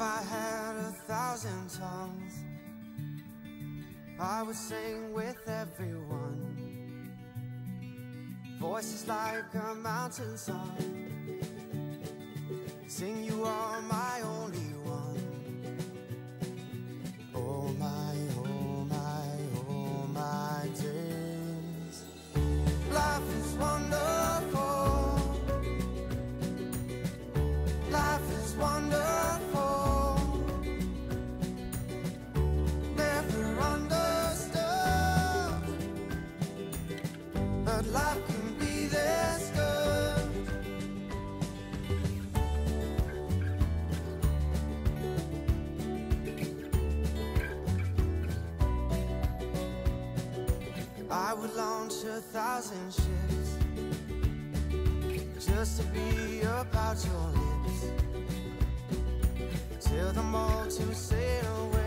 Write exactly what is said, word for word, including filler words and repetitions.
I had a thousand tongues, I would sing with everyone. Voices like a mountain song, sing you are my only one. Oh my, oh my, oh my days. Life is wonderful. Life is wonderful. Never understood, but life can be this good. I would launch a thousand ships just to be about your lips, till them all to sail away.